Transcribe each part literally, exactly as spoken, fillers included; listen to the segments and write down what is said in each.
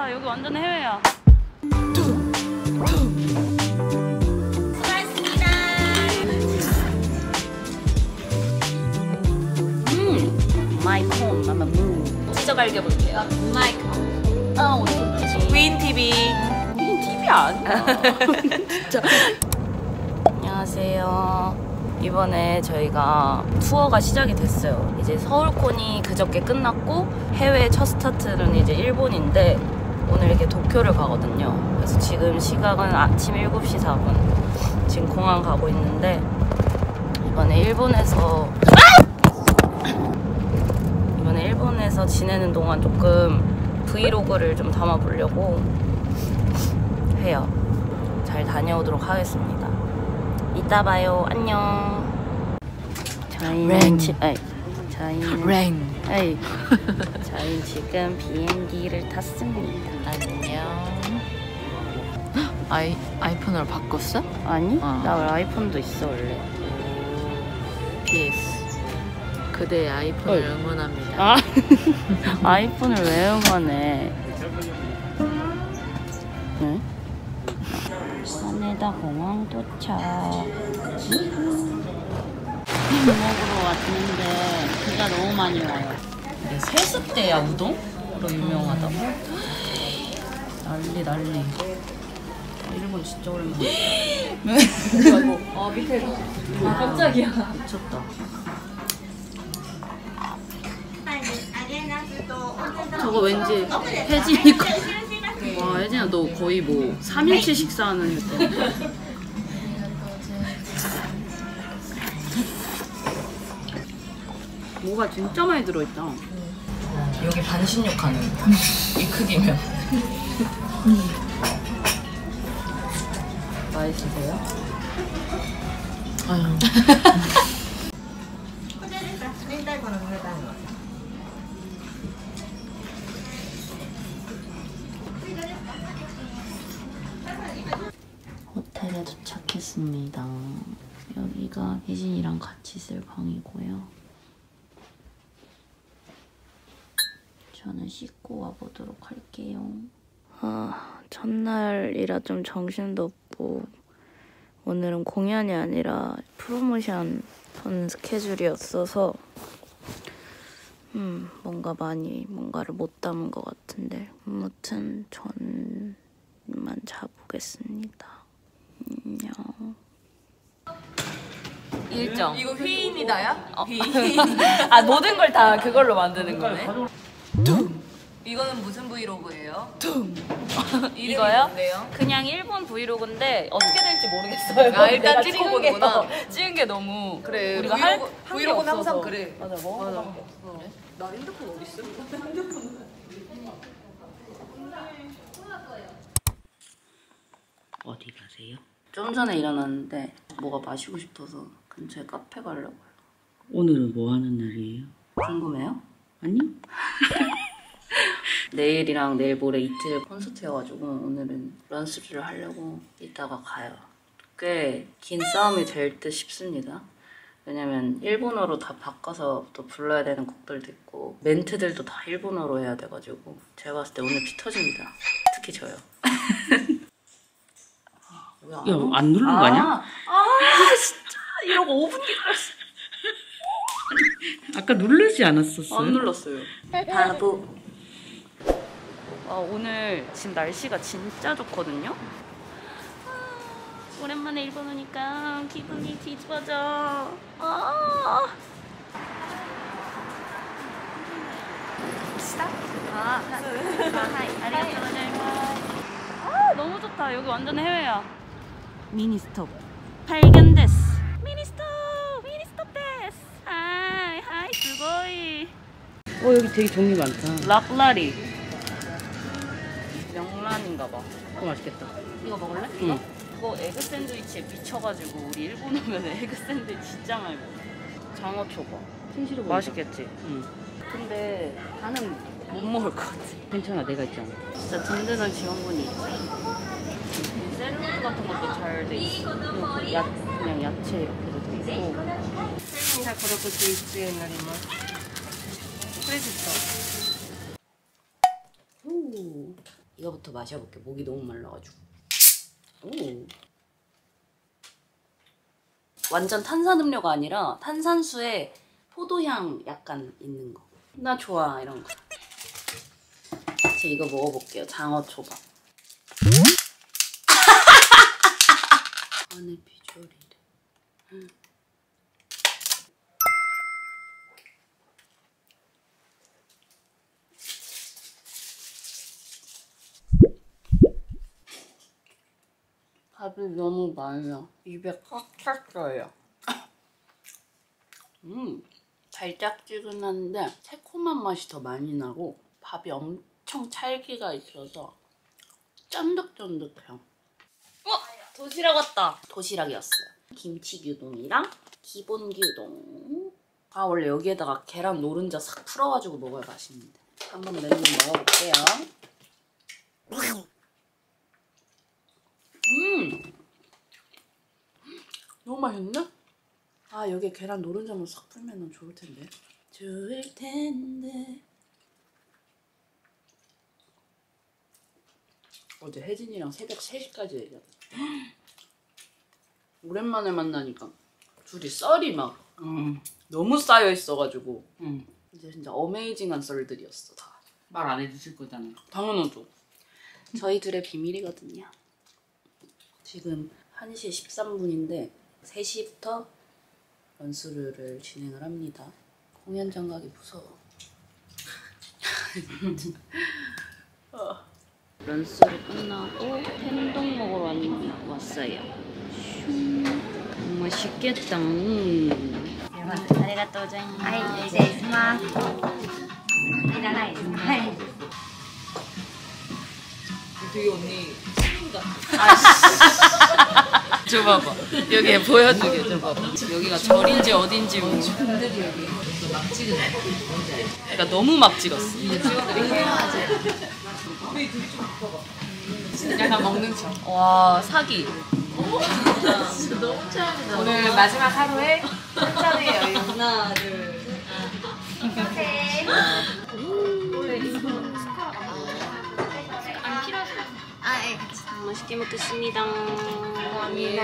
좋다. 여기 완전 해외야. 수고하셨습니다. 음, 마이콘, 마마 무. 진짜 갈게 볼게요. 마이크. 아, 어디 윈 티비. 윈 티비 아니야. 진짜. 안녕하세요. 이번에 저희가 투어가 시작이 됐어요. 이제 서울콘이 그저께 끝났고 해외 첫 스타트는 이제 일본인데 오늘 이렇게 도쿄를 가거든요. 그래서 지금 시각은 아침 일곱 시 사 분. 지금 공항 가고 있는데 이번에 일본에서 이번에 일본에서 지내는 동안 조금 브이로그를 좀 담아보려고 해요. 잘 다녀오도록 하겠습니다. 이따 봐요. 안녕. 저희는 지, 에이, 저희는 랭. 에이, 저희는 지금 비행기를 탔습니다. 안녕. 아이 아이폰으로 바꿨어? 아니? 어. 나 원래 아이폰도 있어 원래. 피에스. 그대의 아이폰을 어이. 응원합니다. 아, 아이폰을 왜 응원해? 네? 하네다 공항 도착. 밥 먹으러 왔는데 비가 너무 많이 와요. 이게 세습대야 우동으로 유명하다고? 난리 난리. 아, 일본 진짜 오랜만에. 아이고, 아 밑에. 아 깜짝이야. 미쳤다. 저거 왠지 혜진이 거. 와, 혜진아 너 거의 뭐 삼 일치 식사하는 거. 뭐가 진짜 많이 들어있다. 여기 반신욕 하는 이 크기면. 맛있으세요? 아유. 호텔에 도착했습니다. 여기가 혜진이랑 같이 쓸 방이고요. 저는 씻고 와보도록 할게요. 아, 첫날이라 좀 정신도 없고 오늘은 공연이 아니라 프로모션 선 스케줄이었어서 음, 뭔가 많이 뭔가를 못 담은 것 같은데 아무튼 전만 자보겠습니다. 안녕. 일정. 이거 휘인이다야? 어. 아, 모든 걸 다 그걸로 만드는 거네. 이거는 무슨 브이로그예요? 이거요? 뭔데요? 그냥 일본 브이로그인데 어떻게 될지 모르겠어요. 아, 일단 내가 찍고 찍은 보는구나. 게, 찍은 게 너무 그래, 우리가 브이로그- 할, 한 게 브이로그는 없어서. 항상 그래. 맞아, 뭐 맞아. 하나밖에 없어. 그래? 나 핸드폰 어디 있어? 어디 가세요? 좀 전에 일어났는데 뭐가 마시고 싶어서 근처에 카페 가려고요. 오늘은 뭐 하는 날이에요? 궁금해요? 아니요? 내일이랑 내일 모레 이틀 콘서트여가지고 오늘은 연습을 하려고 이따가 가요. 꽤 긴 싸움이 될 듯 싶습니다. 왜냐면 일본어로 다 바꿔서 또 불러야 되는 곡들도 있고 멘트들도 다 일본어로 해야 돼가지고 제가 봤을 때 오늘 피 터집니다. 특히 저요. 야, 안 누르는 거 아니야? 아 진짜 이러고 오 분 기다렸어. 아까 누르지 않았었어요? 안 눌렀어요. 바보. 아, 오늘 지금 날씨가 진짜 좋거든요. 아, 오랜만에 일본 오니까 기분이 뒤집어져. 아. 스탑? 아, 하이. 아리가또 고자이마스. 아, 너무 좋다. 여기 완전 해외야. 미니 스톱. 발견 데스. 미니 스톱. 미니 스톱 데스. 하이, 하이, 스고이. 어, 여기 되게 종류 많다. 락라리. 명란인가봐. 그거 맛있겠다. 이거 먹을래? 응. 이거? 그거 에그 샌드위치에 미쳐가지고 우리 일본 오면 에그 샌드위치 진짜 많이 먹어. 장어 초밥. 신시로 맛있겠지? 응. 근데 나는 못 먹을 것 같아. 괜찮아, 내가 있잖아. 진짜 든든한 지원군이 있지. 샐러드 같은 것도 잘 돼 있어. 그리고 야, 그냥 야채 이렇게도 돼 있고. 프레시터. 오. 이거부터 마셔볼게. 목이 너무 말라가지고. 오. 완전 탄산음료가 아니라 탄산수에 포도향 약간 있는 거. 나 좋아 이런 거. 저 이거 먹어볼게요. 장어초밥. 안에 비주얼이래. 음. 밥이 너무 많아요. 입에 꽉 찼어요. 음, 달짝지근한데 새콤한 맛이 더 많이 나고 밥이 엄청 찰기가 있어서 쫀득쫀득해요. 어? 도시락 왔다. 도시락이었어요. 김치규동이랑 기본규동. 아 원래 여기에다가 계란 노른자 싹 풀어가지고 먹어야 맛있는데. 한번 메뉴 먹어볼게요. 음! 너무 맛있네? 아 여기에 계란 노른자만 싹 풀면 좋을 텐데. 좋을 텐데. 어제 혜진이랑 새벽 세 시까지 얘기하다. 오랜만에 만나니까 둘이 썰이 막 음, 너무 쌓여 있어가지고 응. 이제 진짜 어메이징한 썰들이었어 다. 말 안 해주실 거잖아. 당연하죠. 저희 둘의 비밀이거든요. 지금 한 시 십삼 분인데 세 시부터 연수를 진행을 합니다. 공연장 가기 무서워. 어. 런스를 끝나고 텐동 먹으러 왔, 왔어요. 슝. 맛있겠다. 음. ありがとうございます。はい、失礼します。いらないですね。はい。 되게 언니 시인 같아. 저 봐봐. 여기 보여주게. 저 봐봐. 여기가 절인지 어딘지 모르고. 분들이 여기 막 찍은 거 뭔지 알지? 그러니까 너무 막 찍었어. 이거 찍어드릴게요. 우리 둘이 좀 바꿔봐. 약간 먹는 척. 와 사기. 진짜 너무 최악이다. 오늘 마지막 하루에 한 잔의 여유. 하나, 둘, 셋. 원래 이거 안 필요하죠? 아, 예. 맛있게 먹겠습니다. 감사합니다.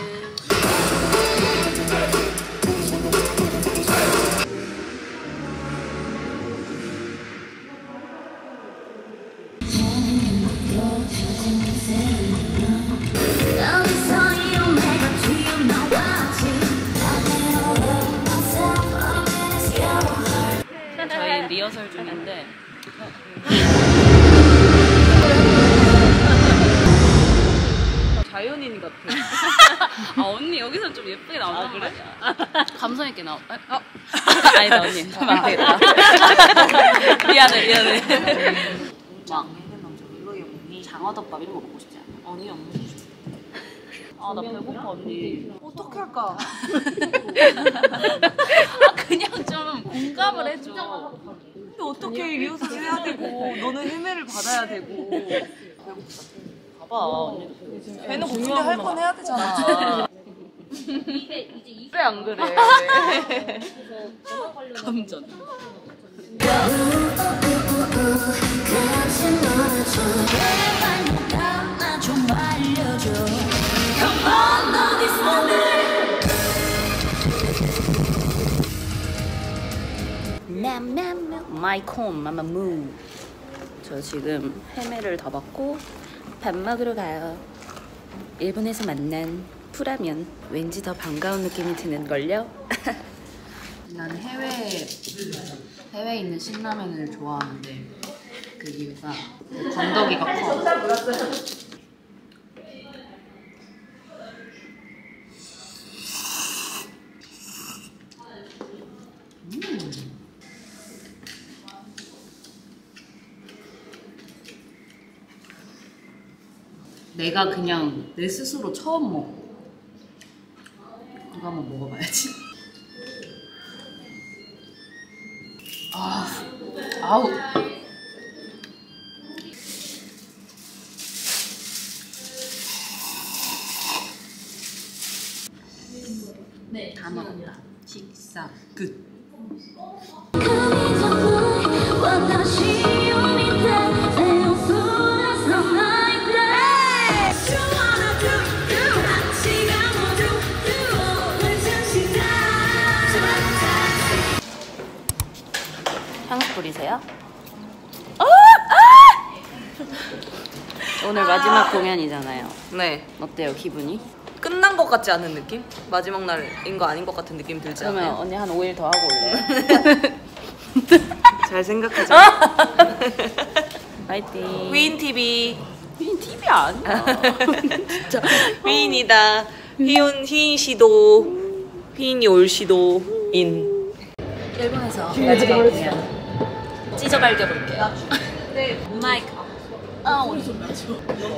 저희 리허설 중인데 자연인 같아. 아 언니 여기서 좀 예쁘게 나온단 아, 그래? 말이야. 감성 있게 나오. 아, 어. 아니다 언니. 하면 안 되겠다. 미안해 미안해. 막 장어덮밥 이런 거 먹고 싶지 않아? 언니 안 먹고 싶어. 아 나 배고파 언니. 어떻게 할까? 아 그냥 좀 공감을 해줘. 근데 어떻게 리허설 해야 되고 너는 헤매를 받아야 되고. 봐봐 언니. 배는 고픈데 할 건 해야 되잖아. 왜 안 그래? 감전. 마이콘 마마무. 저 지금 헤매를 다 받고 밥 먹으러 가요. 일본에서 만난 풀라면 왠지 더 반가운 느낌이 드는걸요? 난 해외, 해외에 있는 신라면을 좋아하는데 그 이유가 그 건더기가 커. 음. 내가 그냥 내 스스로 처음 먹어. 이거 한번 먹어봐야지. 아, 아우. 네, 다 먹었다. 식사 끝. Come 오늘 마지막 공연이잖아요. 네. 어때요, 기분이? 끝난 것 같지 않은 느낌? 마지막 날인 거 아닌 것 같은 느낌 들지 그러면 않아요? 언니 한 오 일 더 하고 올래요? 잘 생각하자. 파이팅. 휘인 티비. 휘인 티비 아니야. 진짜. 휘인이다. 휘인 휘인 씨도 휘인이 올 씨도 인. 일본에서 마지막 공연 찢어갈겨 볼게요. 마이크. 아 오늘 좀 나죠.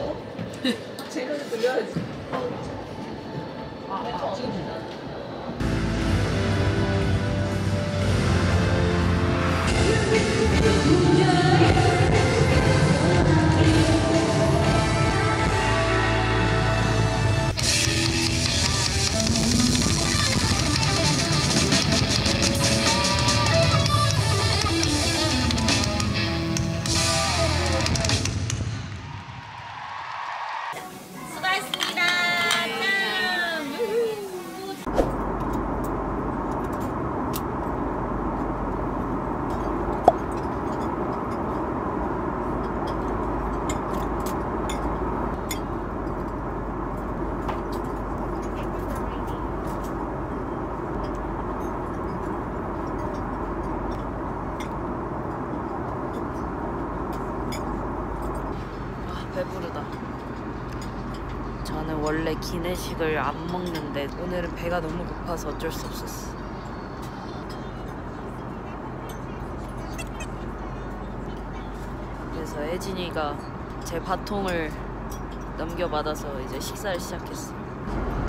배부르다. 저는 원래 기내식을 안 먹는데 오늘은 배가 너무 고파서 어쩔 수 없었어. 그래서 혜진이가 제 바통을 넘겨받아서 이제 식사를 시작했어.